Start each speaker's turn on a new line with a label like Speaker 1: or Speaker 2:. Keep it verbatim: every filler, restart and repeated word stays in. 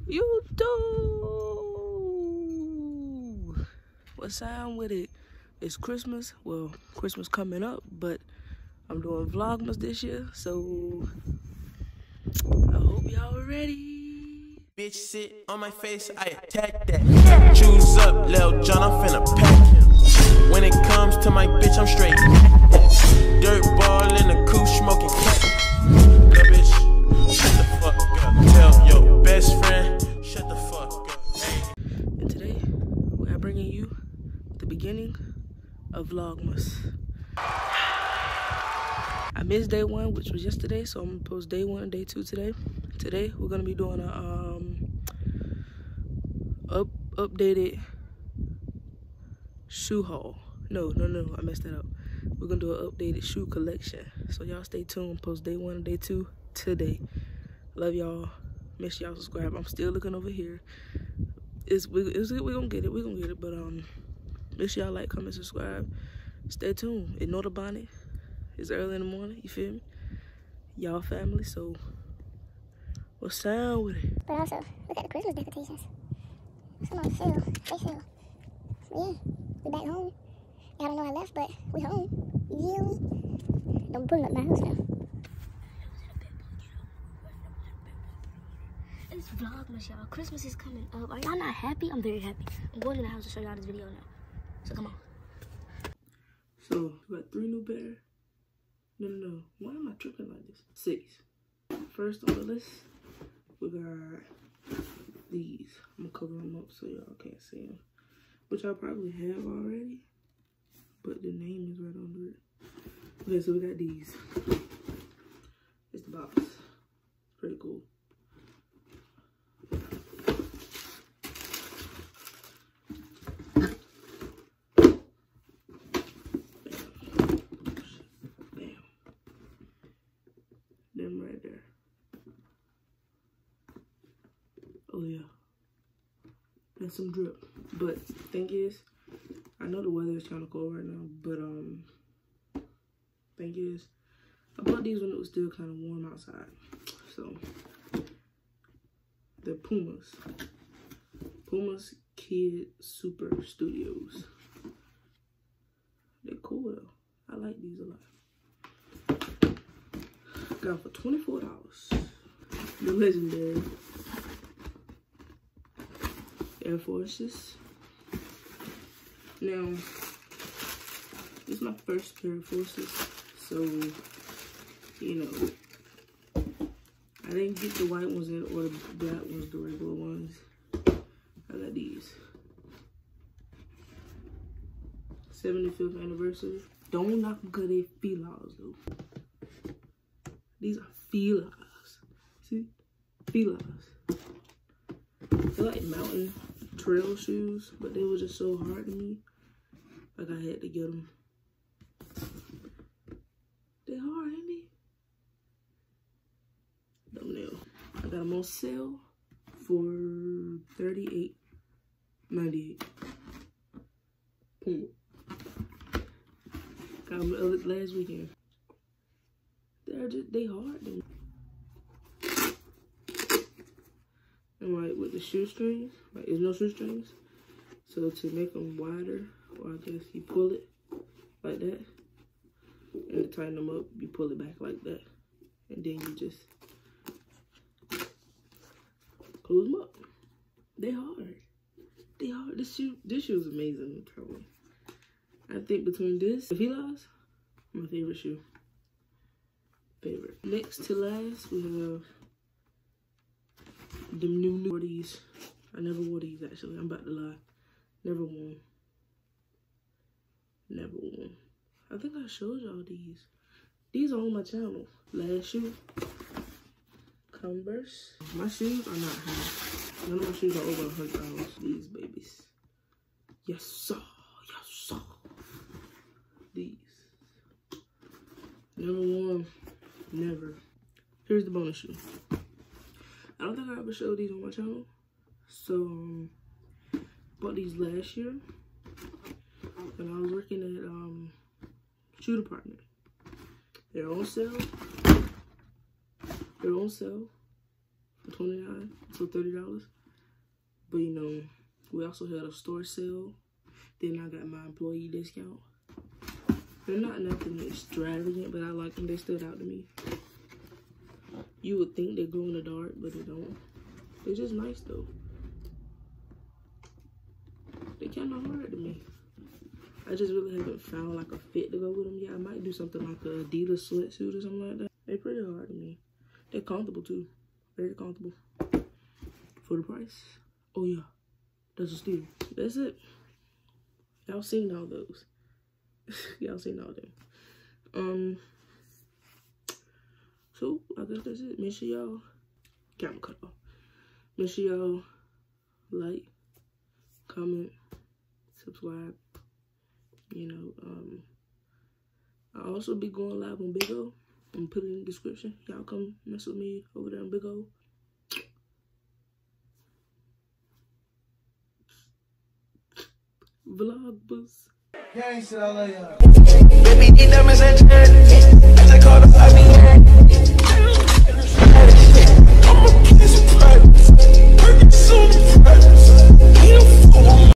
Speaker 1: You do. What sound with it? It's Christmas. Well, Christmas coming up, but I'm doing Vlogmas this year, so I hope y'all ready.
Speaker 2: Bitch sit on my face, I attack that. Choose up, Lil John, I'm finna pack him. When it comes to my bitch, I'm straight. Dirt ball in the coupe, smoking cat. Little bitch, shut the fuck up. Tell your best friend, shut the fuck up. Hey.
Speaker 1: And today, we are bringing you the beginning of Vlogmas. I missed day one, which was yesterday, so I'm gonna post day one and day two today. Today, we're gonna be doing a um up updated shoe haul. No, no, no, I messed that up. We're gonna do an updated shoe collection. So y'all stay tuned. Post day one and day two today. Love y'all. Make sure y'all subscribe. I'm still looking over here. It's we it's, we gonna get it. We gonna get it. But um, make sure y'all like, comment, subscribe. Stay tuned. Ignore the bonnet. It's early in the morning. You feel me? Y'all family. So what's sound with it?
Speaker 3: But also, look at the Christmas decorations. Some on sale. They sale. Yeah, we back home. Y'all don't know I left, but we home. Yeah. Don't be pulling up my house now. It's Vlogmas, y'all. Christmas is coming up. Are y'all not happy? I'm very happy. I'm going to the house to show y'all this video now. So come on.
Speaker 1: So we got three new pair. No, no, no. Why am I tripping like this? Six. First on the list, we got these. I'm gonna cover them up so y'all can't see them, which I probably have already, but the name is right under it. Okay, so we got these. It's the box. Pretty cool. Bam. Them right there. Oh yeah. That's some drip. But thing is, I know the weather is kind of cold right now, but um, thing is, I bought these when it was still kind of warm outside. So they're Pumas. Pumas Kid Super Studios. They're cool though. I like these a lot. Got them for twenty-four dollars. The legendary Air Forces. Now, this is my first pair of Forces, so, you know, I didn't get the white ones in or the black ones, the regular ones. I got these. seventy-fifth anniversary. Don't knock them because they Fila's though. These are Fila's. See? Fila's. They're like mountain trail shoes, but they were just so hard to me. Like I had to get them. They're hard, ain't they? Thumbnail. I got them on sale for thirty-eight ninety-eight. Puma. Got them last weekend. They're just, they hard though. And like with the shoestrings, like there's no shoestrings. So to make them wider, or I guess you pull it like that. And to tighten them up, you pull it back like that. And then you just close them up. They hard. They hard. This shoe, this shoe is amazing, I'm telling you. I think between this and Fila's, my favorite shoe. Favorite. Next to last, we have the new new wore these. I never wore these actually. I'm about to lie. Never worn. Never worn. I think I showed y'all these. These are on my channel. Last shoe. Converse. My shoes are not high. None of my shoes are over a hundred dollars. These babies. Yes sir. Yes sir. These. Never worn. Never. Here's the bonus shoe. I don't think I ever showed these on my channel. So, um, bought these last year. And I was working at um, Shoe Department. They're on sale. They're on sale twenty-nine, so thirty dollars. But you know, we also had a store sale. Then I got my employee discount. They're not nothing extravagant, but I like them. They stood out to me. You would think they glow in the dark, but they don't. They're just nice though. They kind of hard to me. I just really haven't found like a fit to go with them yet. I might do something like a Adidas sweatsuit or something like that. They're pretty hard to me. They're comfortable too. Very comfortable. For the price. Oh yeah. That's a steal. That's it. Y'all seen all those. Y'all seen all them. Um So I guess that's it. Make sure y'all camera cut off. Make sure y'all like, comment, subscribe. You know, um, I'll also be going live on Big O. I'm put it in the description. Y'all come mess with me over there on Big O. Vlogbus.
Speaker 2: Yeah, I ain't said I love y'all.